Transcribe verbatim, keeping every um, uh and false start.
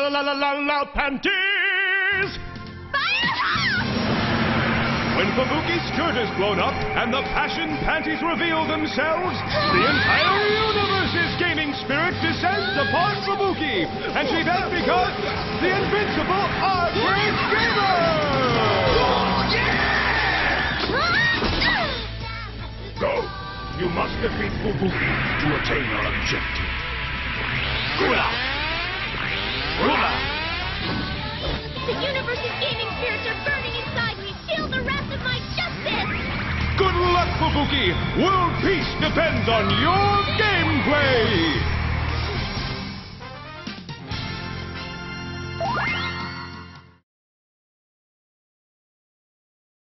la la la la la panties! When Fubuki's skirt is blown up and the passion panties reveal themselves, the entire universe is gaining spirit descends upon Fubuki, and she then becomes the invincible Art-Break Gamer! Go! You must defeat Fubuki to attain our objective. Gula! Gula! The universe's gaming spirits are burning inside me. Feel the wrath of my justice! Good luck, Fubuki! World peace depends on your gameplay!